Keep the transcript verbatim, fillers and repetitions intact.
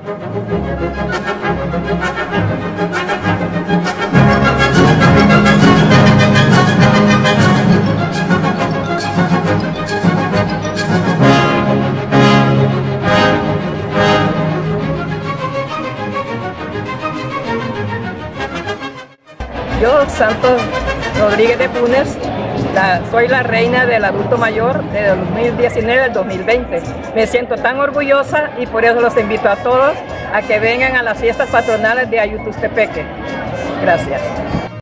Yo, Santos Rodríguez de Funes, la, soy la reina del adulto mayor de dos mil diecinueve al dos mil veinte. Me siento tan orgullosa y por eso los invito a todos a que vengan a las fiestas patronales de Ayutustepeque. Gracias.